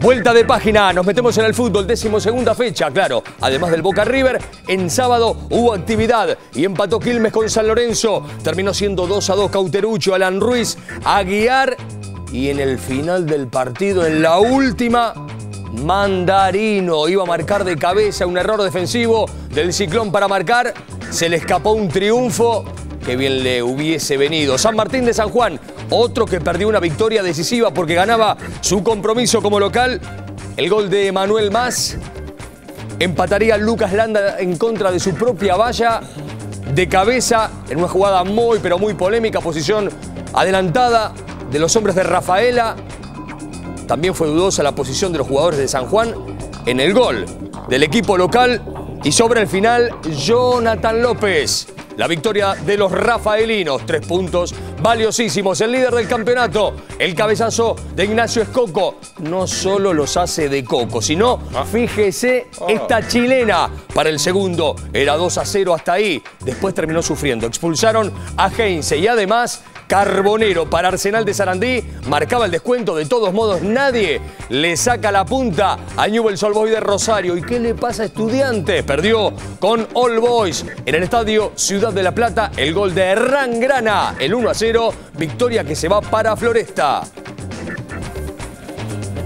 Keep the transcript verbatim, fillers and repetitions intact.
Vuelta de página, nos metemos en el fútbol, decimosegunda fecha, claro. Además del Boca River, en sábado hubo actividad y empató Quilmes con San Lorenzo. Terminó siendo dos a dos Cauterucho, Alan Ruiz, Aguiar y en el final del partido, en la última, Mandarino iba a marcar de cabeza, un error defensivo del Ciclón para marcar. Se le escapó un triunfo que bien le hubiese venido. San Martín de San Juan, otro que perdió una victoria decisiva porque ganaba su compromiso como local. El gol de Manuel Mas. Empataría Lucas Landa en contra de su propia valla. De cabeza, en una jugada muy, pero muy polémica. Posición adelantada de los hombres de Rafaela. También fue dudosa la posición de los jugadores de San Juan en el gol del equipo local. Y sobre el final, Jonathan López. La victoria de los rafaelinos, tres puntos valiosísimos. El líder del campeonato, el cabezazo de Ignacio Escoco, no solo los hace de coco, sino, fíjese, esta chilena para el segundo. Era dos a cero hasta ahí, después terminó sufriendo. Expulsaron a Heinze y además Carbonero para Arsenal de Sarandí. Marcaba el descuento, de todos modos nadie le saca la punta a Newell's Old Boys de Rosario. ¿Y qué le pasa a Estudiantes? Perdió con All Boys en el estadio Ciudad de La Plata. El gol de Hernán Grana, el uno a cero, victoria que se va para Floresta.